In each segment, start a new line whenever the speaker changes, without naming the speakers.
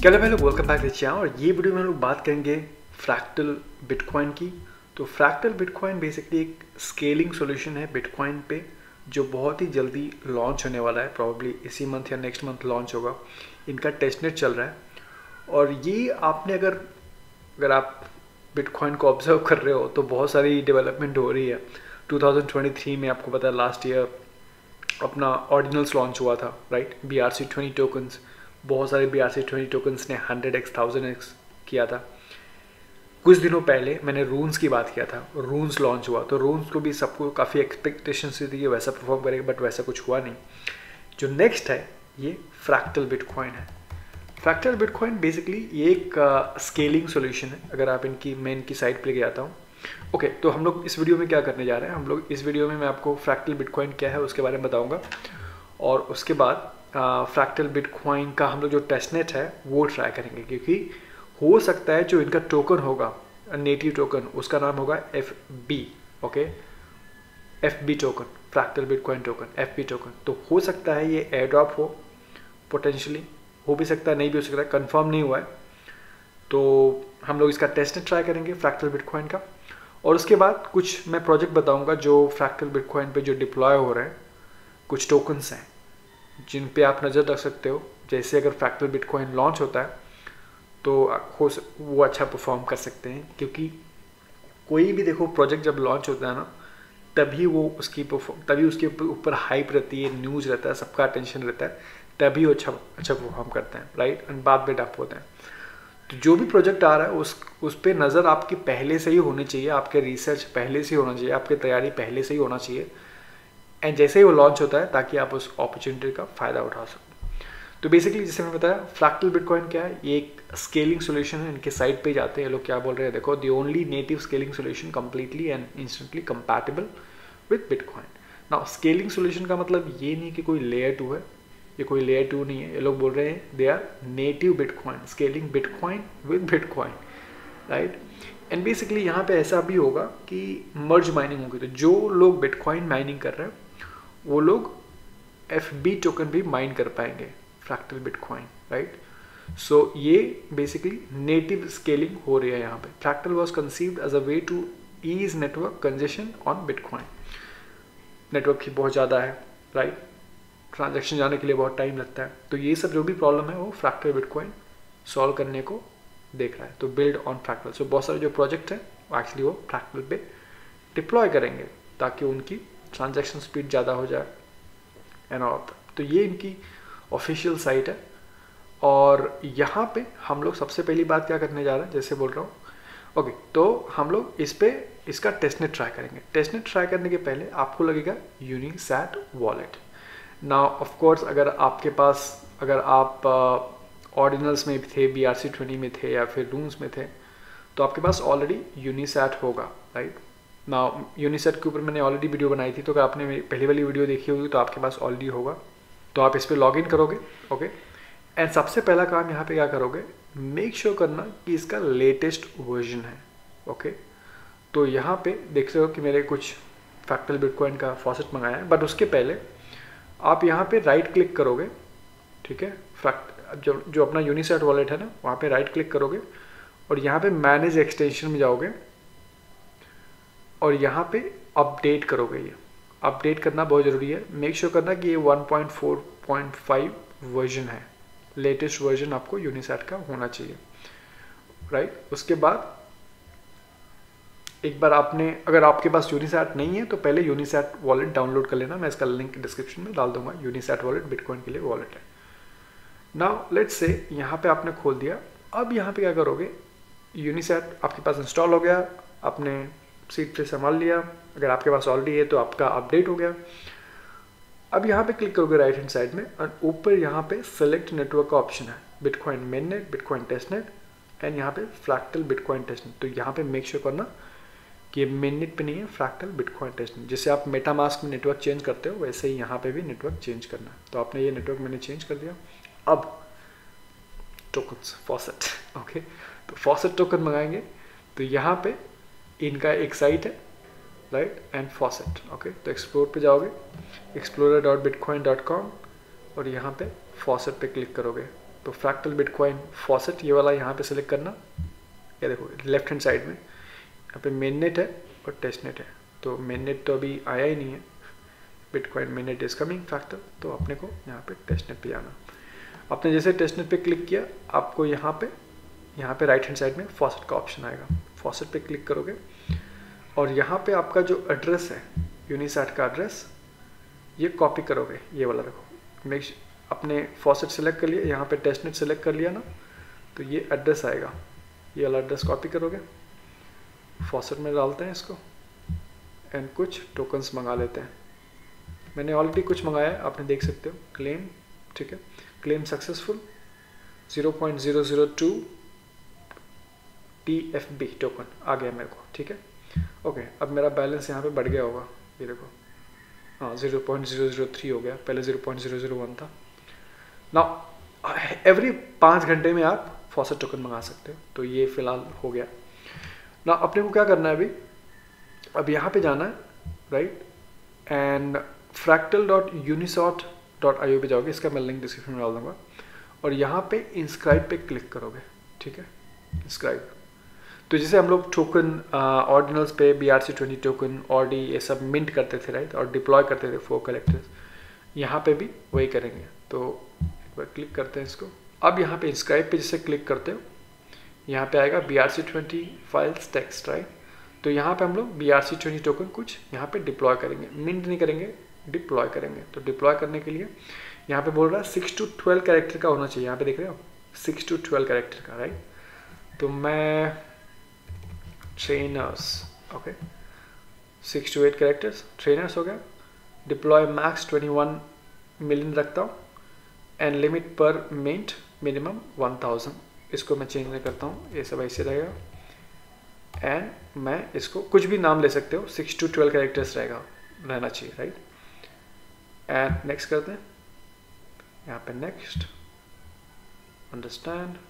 Hello welcome back to channel. और ये video में हम लोग बात करेंगे फ्रैक्टल बिटकॉइन की। तो फ्रैक्टल बिटकॉइन बेसिकली एक स्केलिंग सॉल्यूशन है बिटकॉइन पे, जो बहुत ही जल्दी लॉन्च होने वाला है। प्रॉब्ली इसी मंथ या नेक्स्ट मंथ लॉन्च होगा। इनका टेस्टनेट चल रहा है। और ये आपने अगर आप बिटकॉइन को ऑब्जर्व कर रहे हो तो बहुत सारी डेवलपमेंट हो रही है। 2023 में आपको पता है लास्ट ईयर अपना ऑर्डिनल्स लॉन्च हुआ था, राइट। BRC20 टोकन्स, बहुत सारे BRC20 टोकन्स ने 100x 1000x किया था। कुछ दिनों पहले मैंने रून्स की बात किया था, रून्स लॉन्च हुआ तो रून्स को भी सबको काफ़ी एक्सपेक्टेशंस थी कि वैसा परफॉर्म करेगा, बट वैसा कुछ हुआ नहीं। जो नेक्स्ट है ये फ्रैक्टल बिटकॉइन है। फ्रैक्टल बिटकॉइन बेसिकली ये एक स्केलिंग सॉल्यूशन है। अगर आप मैं इनकी साइट पे लेके जाता हूँ। ओके, तो हम लोग इस वीडियो में क्या करने जा रहे हैं, हम लोग इस वीडियो में मैं आपको फ्रैक्टल बिटकॉइन क्या है उसके बारे में बताऊँगा। और उसके बाद फ्रैक्टल बिटकॉइन का हम लोग जो टेस्टनेट है वो ट्राई करेंगे, क्योंकि हो सकता है जो इनका टोकन होगा नेटिव टोकन, उसका नाम होगा FB। Okay, FB token, fractal Bitcoin token, FB token. तो हो सकता है ये एयर ड्रॉप हो, पोटेंशियली हो भी सकता है, नहीं भी हो सकता है, कंफर्म नहीं हुआ है। तो हम लोग इसका टेस्टनेट ट्राई करेंगे फ्रैक्टल बिटकॉइन का। और उसके बाद कुछ मैं प्रोजेक्ट बताऊंगा जो फ्रैक्टल बिटकॉइन पे जो डिप्लॉय हो रहे हैं। कुछ टोकन्स हैं जिन पे आप नज़र रख सकते हो। जैसे अगर फ्रैक्टल बिटकॉइन लॉन्च होता है तो वो अच्छा परफॉर्म कर सकते हैं, क्योंकि कोई भी देखो प्रोजेक्ट जब लॉन्च होता है ना, तभी उसके ऊपर हाइप रहती है, न्यूज़ रहता है, सबका अटेंशन रहता है, तभी वो अच्छा परफॉर्म करते हैं, राइट। एंड बाद में डंप होते हैं। तो जो भी प्रोजेक्ट आ रहा है उस पर नज़र आपकी पहले से ही होनी चाहिए, आपके रिसर्च पहले से ही होना चाहिए, आपकी तैयारी पहले से ही होना चाहिए। एंड जैसे ही वो लॉन्च होता है ताकि आप उस अपॉर्चुनिटी का फ़ायदा उठा सको। तो बेसिकली जैसे मैं बताया, फ्रैक्टल बिटकॉइन क्या है, ये एक स्केलिंग सॉल्यूशन है। इनके साइट पे जाते हैं, लोग क्या बोल रहे हैं देखो, the only native scaling solution completely and instantly compatible with Bitcoin. Now scaling solution का मतलब ये नहीं कि कोई लेयर 2 है, ये कोई लेयर 2 नहीं है। ये लोग बोल रहे हैं they are native Bitcoin, scaling Bitcoin with Bitcoin, right. And basically यहाँ पे ऐसा भी होगा कि मर्ज माइनिंग होगी। तो जो लोग बिटकॉइन माइनिंग कर रहे हैं वो लोग FB टोकन भी माइन कर पाएंगे, फ्रैक्टल बिटकॉइन, राइट। सो ये बेसिकली नेटिव स्केलिंग हो रही है यहाँ पे। Fractal was conceived as a way to ease network congestion on Bitcoin. Network की बहुत ज़्यादा है, राइट, ट्रांजैक्शन जाने के लिए बहुत टाइम लगता है। तो ये सब जो भी प्रॉब्लम है वो फ्रैक्टल बिटकॉइन सॉल्व करने को देख रहा है। तो बिल्ड ऑन फ्रैक्टल। सो बहुत सारे जो प्रोजेक्ट हैं वो एक्चुअली वो फ्रैक्टल पे डिप्लॉय करेंगे ताकि उनकी ट्रांजैक्शन स्पीड ज़्यादा हो जाए एंड ऑल। तो ये इनकी ऑफिशियल साइट है। और यहाँ पे हम लोग सबसे पहली बात क्या करने जा रहे हैं, जैसे बोल रहा हूँ, ओके, तो हम लोग इसका टेस्टनेट ट्राई करेंगे। टेस्टनेट ट्राई करने के पहले आपको लगेगा UniSat wallet. Now of course अगर आप ऑर्डिनल्स में थे, BRC20 में थे या फिर रूम्स में थे, तो आपके पास ऑलरेडी यूनिसैट होगा, राइट। नाउ यूनिसेट के ऊपर मैंने ऑलरेडी वीडियो बनाई थी, तो अगर आपने मेरी पहली वाली वीडियो देखी होगी तो आपके पास ऑलरेडी होगा। तो आप इस पर लॉग इन करोगे, ओके। एंड सबसे पहला काम यहाँ पे क्या करोगे, मेक श्योर करना कि इसका लेटेस्ट वर्जन है, ओके। तो यहाँ पे देख रहे हो कि मेरे कुछ फ्रैक्टल बिटकॉइन का फॉसेट मंगाया है, बट उसके पहले आप यहाँ पे राइट क्लिक करोगे, ठीक है। जो अपना यूनिसेट वॉलेट है ना, वहाँ पे राइट क्लिक करोगे और यहाँ पे मैनेज एक्सटेंशन में जाओगे और यहाँ पे अपडेट करोगे। ये अपडेट करना बहुत ज़रूरी है। मेक श्योर करना कि ये 1.4.5 वर्जन है, लेटेस्ट वर्जन आपको यूनिसैट का होना चाहिए, राइट। उसके बाद एक बार अगर आपके पास यूनिसैट नहीं है तो पहले यूनिसैट वॉलेट डाउनलोड कर लेना। मैं इसका लिंक डिस्क्रिप्शन में डाल दूंगा। यूनिसैट वॉलेट बिटकॉइन के लिए वॉलेट है। नाउ लेट्स से यहाँ पे आपने खोल दिया। अब यहाँ पे क्या करोगे, यूनिसैट आपके पास इंस्टॉल हो गया, आपने सीट पे संभाल लिया। अगर आपके पास ऑलरेडी है तो आपका अपडेट हो गया। अब यहाँ पे क्लिक करोगे राइट हैंड साइड में और ऊपर यहाँ पे सेलेक्ट नेटवर्क का ऑप्शन है, Bitcoin mainnet, Bitcoin testnet and यहाँ पे फ्रैक्टल बिटकॉइन टेस्टनेट। तो यहाँ पे मेक श्योर करना कि ये मेननेट पे नहीं है, फ्रैक्टल बिटकॉइन टेस्टनेट। जैसे आप मेटामास्क में नेटवर्क चेंज करते हो वैसे ही यहाँ पे भी नेटवर्क चेंज करना है। तो आपने ये नेटवर्क मैंने चेंज कर दिया। अब टोकन्स फॉसेट, ओके, तो फॉसेट टोकन मंगाएंगे। तो यहाँ पे इनका एक साइट है, राइट, एंड फॉसेट, ओके। तो एक्सप्लोर पे जाओगे, explorer.bitcoin.com और यहाँ पे फॉसेट पे क्लिक करोगे। तो फ्रैक्टल बिटकॉइन फॉसेट ये वाला यहाँ पे सिलेक्ट करना। ये देखो लेफ्ट हैंड साइड में यहाँ पे मेन नेट है और टेस्ट नेट है। तो मेन नेट तो अभी आया ही नहीं है, Bitcoin main net is coming Fractal, तो अपने को यहाँ पे टेस्ट नेट पे जाना। आपने जैसे टेस्ट नेट पे क्लिक किया, आपको यहाँ पे राइट हैंड साइड में फॉसेट का ऑप्शन आएगा। फॉसेट पे क्लिक करोगे और यहाँ पे आपका जो एड्रेस है यूनिसैट का एड्रेस, ये कॉपी करोगे। ये वाला देखो, अपने फॉसेट सेलेक्ट कर लिया, यहाँ पे टेस्ट नेट सेलेक्ट कर लिया ना, तो ये एड्रेस आएगा। ये वाला एड्रेस कॉपी करोगे, फॉसेट में डालते हैं इसको एंड कुछ टोकन्स मंगा लेते हैं। मैंने ऑलरेडी कुछ मंगाया है, आपने देख सकते हो। क्लेम, ठीक है, क्लेम सक्सेसफुल 0.002 TFB टोकन आ गया मेरे को, ठीक है। ओके, अब मेरा बैलेंस यहाँ पे बढ़ गया होगा, ये देखो, हाँ 0.003 हो गया, पहले 0.001 था। नाउ एवरी 5 घंटे में आप फॉसेट टोकन मंगा सकते हो, तो ये फिलहाल हो गया ना। अपने को क्या करना है अभी, अब यहाँ पे जाना है राइट, एंड fractal.uniswap.io पे जाओगे, इसका मैं लिंक डिस्क्रिप्शन में डाल दूंगा, और यहाँ पे इंस्क्राइब पे क्लिक करोगे, ठीक है, इंस्क्राइब। तो जैसे हम लोग टोकन ऑर्डिनल्स पे BRC20 टोकन ऑर्डी ये सब मिंट करते थे राइट, और डिप्लॉय करते थे फॉर कलेक्टर्स, यहाँ पे भी वही करेंगे। तो एक बार क्लिक करते हैं इसको। अब यहाँ पे इंस्क्राइब पे जैसे क्लिक करते हो, यहाँ पे आएगा BRC20 फाइल्स टेक्स्ट राइट। तो यहाँ पे हम लोग BRC20 टोकन कुछ यहाँ पे डिप्लॉय करेंगे, मिंट नहीं करेंगे, डिप्लॉय करेंगे। तो डिप्लॉय करने के लिए यहाँ पे बोल रहा है 6 to 12 कैरेक्टर का होना चाहिए, यहाँ पे देख रहे हो 6 to 12 कैरेक्टर का राइट। तो मैं trainers, okay 6 to 8 characters trainers हो गया। डिप्लॉय मैक्स 21 मिलियन रखता हूँ, एंड लिमिट पर मिंट मिनिमम 1000, इसको मैं चेंज नहीं करता हूँ, ये सब ऐसे रहेगा। एंड मैं इसको कुछ भी नाम ले सकते हो, 6 to 12 कैरेक्टर्स रहना चाहिए राइट। एंड नेक्स्ट करते हैं, यहाँ पे नेक्स्ट अंडरस्टैंड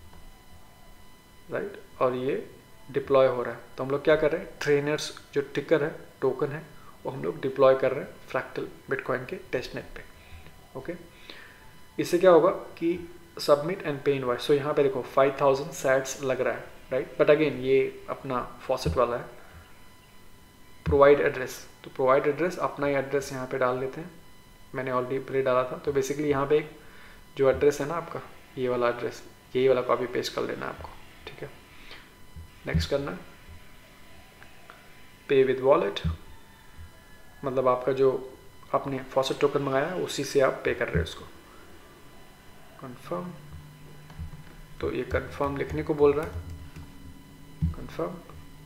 राइट, और ये डिप्लॉय हो रहा है। तो हम लोग क्या कर रहे हैं, ट्रेनर्स जो टिकर है टोकन है वो हम लोग डिप्लॉय कर रहे हैं फ्रैक्टल बिटकॉइन के टेस्ट नेट पे, ओके। इससे क्या होगा कि submit and pay invoice, so यहाँ पे देखो 5000 सैट्स लग रहा है राइट, बट अगेन ये अपना फॉसेट वाला है। प्रोवाइड एड्रेस, तो प्रोवाइड एड्रेस अपना ही एड्रेस यहाँ पे डाल लेते हैं, मैंने ऑलरेडी प्ले डाला था। तो बेसिकली यहाँ पे एक जो एड्रेस है ना आपका, ये वाला एड्रेस, यही वाला कॉपी पेस्ट कर लेना है आपको, ठीक है। नेक्स्ट करना है पे विद वॉलेट, मतलब आपका जो आपने फॉसेट टोकन मंगाया है उसी से आप पे कर रहे हो उसको। कंफर्म, तो ये कंफर्म लिखने को बोल रहा है, confirm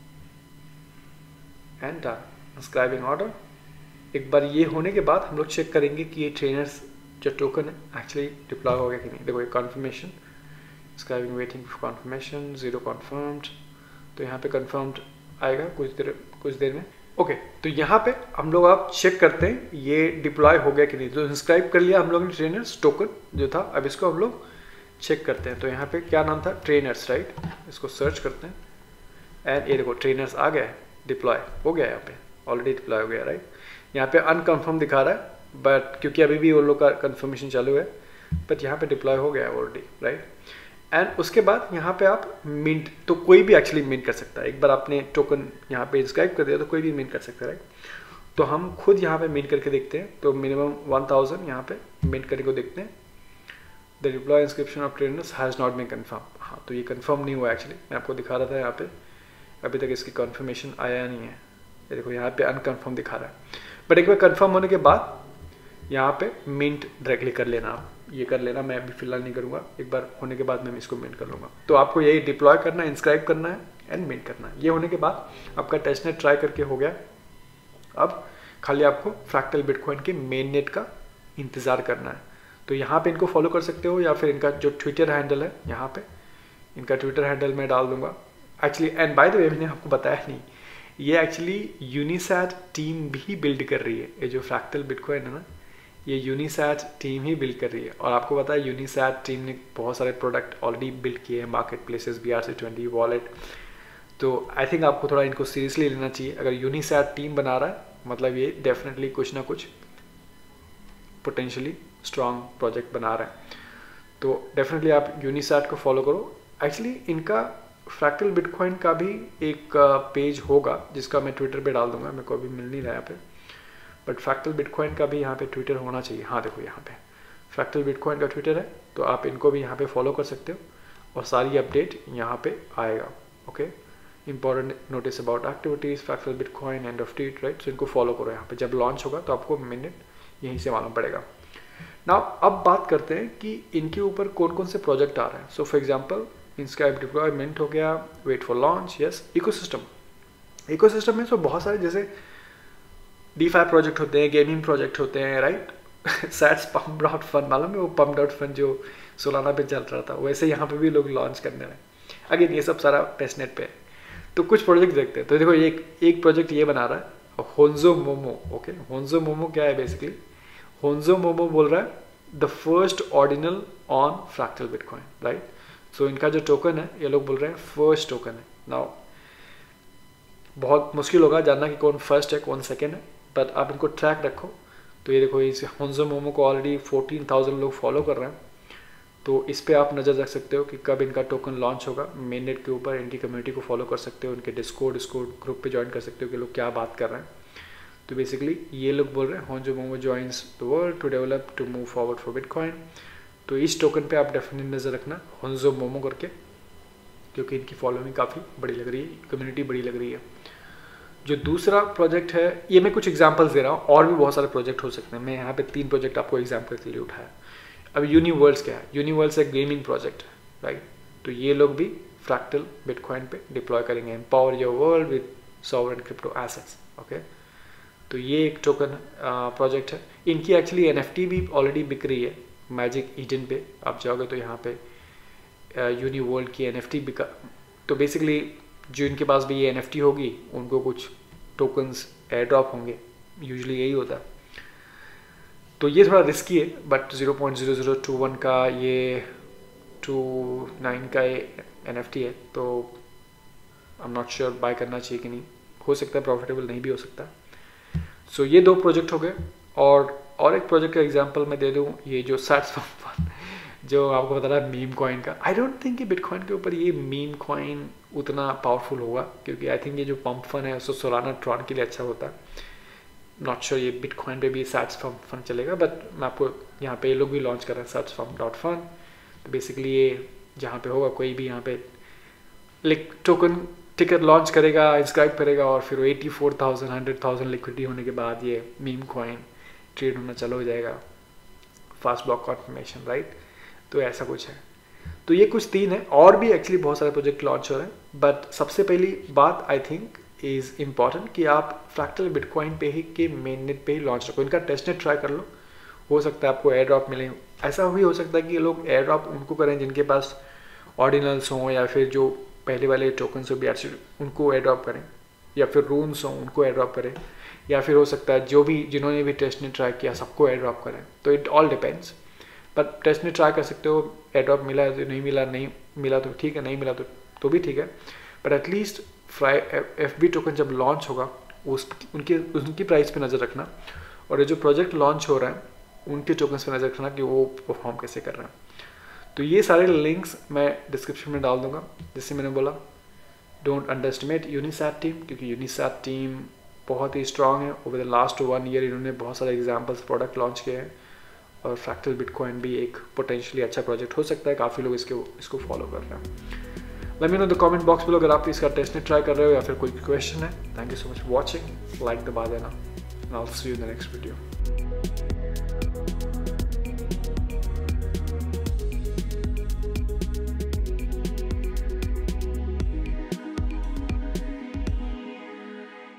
and done, inscribing order. एक बार ये होने के बाद हम लोग चेक करेंगे कि ये ट्रेनर्स जो टोकन है एक्चुअली डिप्लॉय हो गया कि नहीं। देखो ये confirmation, inscribing waiting for confirmation, 0 confirmed, तो यहाँ पे कंफर्म्ड आएगा कुछ देर में, ओके। तो यहाँ पे हम लोग आप चेक करते हैं ये डिप्लॉय हो गया कि नहीं। तो इंस्क्राइब कर लिया हम लोग ने ट्रेनर्स टोकन जो था, अब इसको हम लोग चेक करते हैं। तो यहाँ पे क्या नाम था, ट्रेनर्स राइट, इसको सर्च करते हैं एंड ये देखो ट्रेनर्स आ गया है, डिप्लॉय हो गया, यहाँ पे ऑलरेडी डिप्लॉय हो गया राइट। यहाँ पे अनकन्फर्म दिखा रहा है बट क्योंकि अभी भी उन लोग का कंफर्मेशन चालू है, बट यहाँ पे डिप्लॉय हो गया है ऑलरेडी राइट। एंड उसके बाद यहाँ पे आप मिंट, तो कोई भी एक्चुअली मिंट कर सकता है। एक बार आपने टोकन यहाँ पे इंस्क्राइब कर दिया तो कोई भी मिंट कर सकता है राइट। तो हम खुद यहाँ पे मिंट करके देखते हैं, तो मिनिमम 1000 यहाँ पे मिंट करने को देखते हैं। The deploy inscription of trainers has not been confirm, हाँ तो ये कन्फर्म नहीं हुआ एक्चुअली, मैं आपको दिखा रहा था यहाँ पे, अभी तक इसकी कन्फर्मेशन आया नहीं है। ये देखो यहाँ पे अनकन्फर्म दिखा रहा है, बट एक बार कन्फर्म होने के बाद यहाँ पे मिंट डायरेक्टली कर लेना, आप ये कर लेना, मैं अभी फिलहाल नहीं करूँगा, एक बार होने के बाद मैं इसको मिंट कर लूँगा। तो आपको यही डिप्लॉय करना है, इंस्क्राइब करना है एंड मिंट करना है। ये होने के बाद आपका टेस्टनेट ट्राई करके हो गया। अब खाली आपको फ्रैक्टल बिटकॉइन के मेन नेट का इंतज़ार करना है। तो यहाँ पे इनको फॉलो कर सकते हो, या फिर इनका जो ट्विटर हैंडल है यहाँ पे, इनका ट्विटर हैंडल मैं डाल दूंगा actually. And by the way मैंने आपको बताया नहीं, ये एक्चुअली यूनिसैट टीम भी बिल्ड कर रही है। ये जो फ्रैक्टल बिटकॉइन है ना, ये यूनिसैट टीम ही बिल्ड कर रही है। और आपको पता है यूनिसैट टीम ने बहुत सारे प्रोडक्ट ऑलरेडी बिल्ड किए हैं, मार्केट प्लेसेस, BRC20 वॉलेट। तो आई थिंक आपको थोड़ा इनको सीरियसली लेना चाहिए। अगर यूनिसैट टीम बना रहा है मतलब ये डेफिनेटली कुछ ना कुछ पोटेंशियली स्ट्रॉन्ग प्रोजेक्ट बना रहा है। तो डेफिनेटली आप यूनिसैट को फॉलो करो। एक्चुअली इनका फ्रैक्टल बिटकॉइन का भी एक पेज होगा जिसका मैं ट्विटर पे डाल दूंगा, मेरे को अभी मिल नहीं रहा है यहाँ पे, बट फ्रैक्टल बिटकॉइन का भी यहाँ पे ट्विटर होना चाहिए। हाँ देखो यहाँ पे फ्रैक्टल बिटकॉइन का ट्विटर है, तो आप इनको भी यहाँ पे फॉलो कर सकते हो और सारी अपडेट यहाँ पे आएगा। Okay, important notice about activities Fractal Bitcoin and of tweet, right. So इनको फॉलो करो यहाँ पे, जब लॉन्च होगा तो आपको मिनट यहीं से मालूम पड़ेगा। नाउ अब बात करते हैं कि इनके ऊपर कौन कौन से प्रोजेक्ट आ रहे हैं। सो फॉर एग्जांपल इनका डिप्लॉयमेंट हो गया, wait for launch, yes. Ecosystem में सो बहुत सारे जैसे DeFi प्रोजेक्ट होते हैं, गेमिंग प्रोजेक्ट होते हैं, right. Sats pump dot fun, मालूम है वो पम्प डॉट फन जो सोलाना पे चल रहा था, वैसे यहाँ पे भी लोग लॉन्च करने रहे। अगेन ये सब सारा टेस्टनेट पे है। तो कुछ प्रोजेक्ट देखते हैं। तो देखो एक प्रोजेक्ट ये बना रहा है Honzo Momo. Okay, Honzo Momo क्या है बेसिकली? होन्जो मोमो बोल रहा है the first ordinal on Fractal Bitcoin, right. So इनका जो टोकन है, ये लोग बोल रहे हैं फर्स्ट टोकन है। नाउ बहुत मुश्किल होगा जानना कि कौन फर्स्ट है कौन सेकेंड है, बट आप इनको ट्रैक रखो। तो ये देखो इस होन्जो मोमो को ऑलरेडी 14,000 लोग फॉलो कर रहे हैं, तो इस पर आप नज़र रख सकते हो कि कब इनका टोकन लॉन्च होगा। मेननेट के ऊपर इनकी कम्युनिटी को फॉलो कर सकते हो, इनके डिस्कॉर्ड ग्रुप पे ज्वाइन कर सकते हो कि लोग क्या बात कर रहे हैं। तो बेसिकली ये लोग बोल रहे हैं Honzo Momo joins the world to develop to move forward for Bitcoin. तो इस टोकन पे आप डेफिनेटली नज़र रखना होन्जो मोमो करके, क्योंकि इनकी फॉलोइंग काफ़ी बड़ी लग रही है, कम्युनिटी बड़ी लग रही है। जो दूसरा प्रोजेक्ट है, ये मैं कुछ एग्जांपल्स दे रहा हूँ, और भी बहुत सारे प्रोजेक्ट हो सकते हैं। मैं यहाँ पे 3 प्रोजेक्ट आपको एग्जांपल के लिए उठाया। अब यूनिवर्ल्स क्या है? यूनिवर्ल्स एक गेमिंग प्रोजेक्ट है, राइट। तो ये लोग भी फ्रैक्टल बिटकॉइन पे डिप्लॉय करेंगे, empower your world with sovereign crypto assets. Okay, तो ये एक टोकन प्रोजेक्ट है। इनकी एक्चुअली NFT भी ऑलरेडी बिक रही है मैजिक ईडन पे। आप जाओगे तो यहाँ पे यूनिवर्ल्ड की NFT बिका। तो बेसिकली जो इनके पास भी ये NFT होगी, उनको कुछ टोकन्स एयर ड्रॉप होंगे, यूजुअली यही होता है। तो ये थोड़ा रिस्की है, बट 0.0021 का ये 29 का ये NFT है, तो I am not sure buy करना चाहिए कि नहीं। हो सकता है प्रॉफिटेबल, नहीं भी हो सकता। सो ये 2 प्रोजेक्ट हो गए। और एक प्रोजेक्ट का एग्जांपल मैं दे दूँ, ये जो सैट्स जो आपको बता रहा है मीम कॉइन का। आई डोंट थिंक कि बिटकॉइन के ऊपर ये मीम कॉइन उतना पावरफुल होगा, क्योंकि आई थिंक ये जो पंप फन है उसको सोलाना ट्रॉन के लिए अच्छा होता है। नॉट श्योर ये बिटकॉइन पे भी सैट्स फन चलेगा, बट मैं आपको यहाँ पे ये लोग भी लॉन्च कर रहे हैं sats.fun। तो बेसिकली ये जहाँ पे होगा, कोई भी यहाँ पे टोकन टिकट लॉन्च करेगा, इंस्क्राइब करेगा, और फिर 84,000 100,000 लिक्विडिटी होने के बाद ये मीम कॉइन ट्रेड होना चालू हो जाएगा, फास्ट ब्लॉक कॉन्फर्मेशन, राइट। तो ऐसा कुछ है। तो ये कुछ 3 है, और भी एक्चुअली बहुत सारे प्रोजेक्ट लॉन्च हो रहे हैं, बट सबसे पहली बात आई थिंक इज़ इम्पॉर्टेंट कि आप फ्रैक्टल बिटकॉइन पे ही के मेन नेट पे ही लॉन्च रखो। इनका टेस्टनेट ट्राई कर लो, हो सकता है आपको एयर ड्रॉप मिले। ऐसा भी हो सकता है कि लोग एयर ड्रॉप उनको करें जिनके पास ऑर्डिनल्स हों, या फिर जो पहले वाले टोकन्स हो BRC उनको एयर ड्रॉप करें, या फिर रून्स हों उनको एयर ड्रॉप करें, या फिर हो सकता है जिन्होंने भी टेस्टनेट ट्राई किया सबको एयर ड्रॉप करें। तो it all depends, but testnet try कर सकते हो। एयर ड्रॉप मिला है तो नहीं मिला तो ठीक है, नहीं मिला तो भी ठीक है, बट एटलीस्ट FB टोकन जब लॉन्च होगा उनकी प्राइस पे नज़र रखना, और ये जो प्रोजेक्ट लॉन्च हो रहा है उनके टोकन्स पे नज़र रखना कि वो परफॉर्म कैसे कर रहे हैं। तो ये सारे लिंक्स मैं डिस्क्रिप्शन में डाल दूंगा। जैसे मैंने बोला, don't underestimate UniSat team, क्योंकि यूनिसैट टीम बहुत ही स्ट्रांग है। ओवर द लास्ट 1 ईयर इन्होंने बहुत सारे एग्जाम्पल्स प्रोडक्ट लॉन्च किए हैं, और फ्रैक्टल बिटकॉइन भी एक पोटेंशियली अच्छा प्रोजेक्ट हो सकता है। काफ़ी लोग इसको फॉलो कर रहे हैं। Let me know the comment box below अगर आप इसका टेस्टनेट ट्राई कर रहे हो या फिर कोई क्वेश्चन है। Thank you so much for watching, like दबा देना। I will see you in the next video.